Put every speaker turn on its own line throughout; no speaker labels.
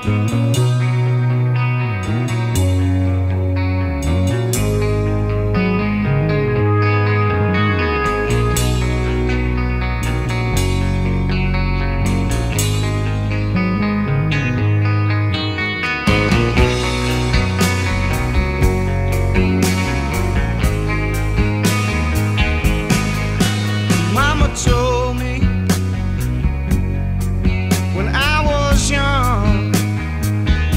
Mama told me when I was young,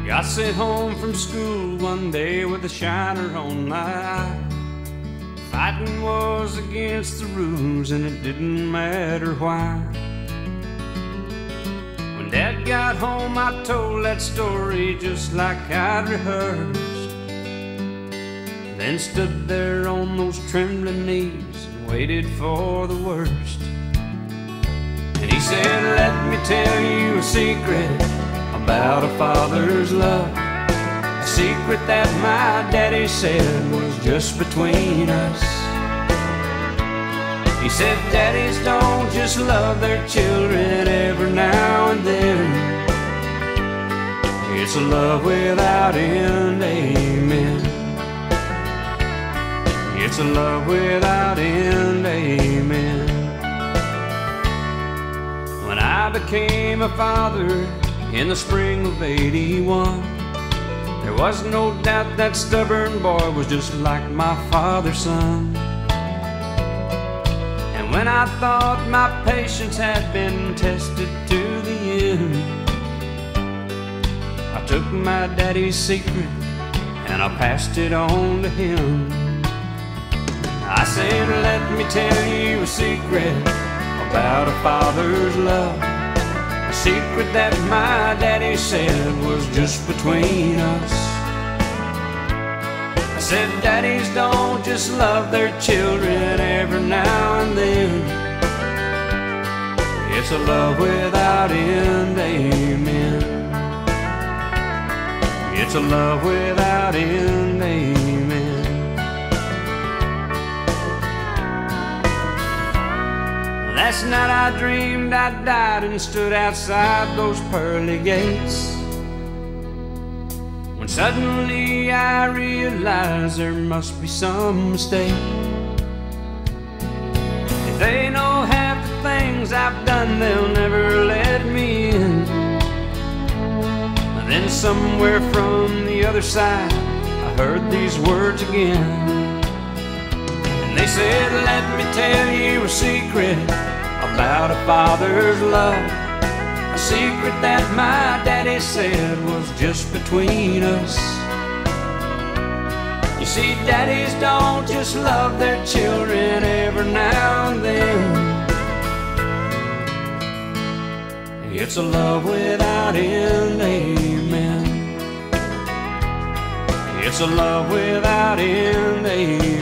Got sent home from school one day with a shiner on my eye. Fighting was against the rules and it didn't matter why. When Dad got home I told that story just like I'd rehearsed. Then stood there on those trembling knees and waited for the worst. And he said, let me tell you a secret about a father's love, a secret that my daddy said was just between us. He said, daddies don't just love their children every now and then. It's a love without end, amen. It's a love without end, amen. When I became a father in the spring of '81, there was no doubt that stubborn boy was just like my father's son. And when I thought my patience had been tested to the end, I took my daddy's secret and I passed it on to him. I said, let me tell you a secret about a father's love, a secret that my daddy said was just between us. I said, daddies don't just love their children every now and then. It's a love without end, amen. It's a love without end, amen. Last night I dreamed I died and stood outside those pearly gates, when suddenly I realized there must be some mistake. If they know half the things I've done, they'll never let me in. And then somewhere from the other side I heard these words again. And they said, let me tell you a secret about a father's love, a secret that my daddy said was just between us. You see, daddies don't just love their children every now and then. It's a love without end, amen. It's a love without end, amen.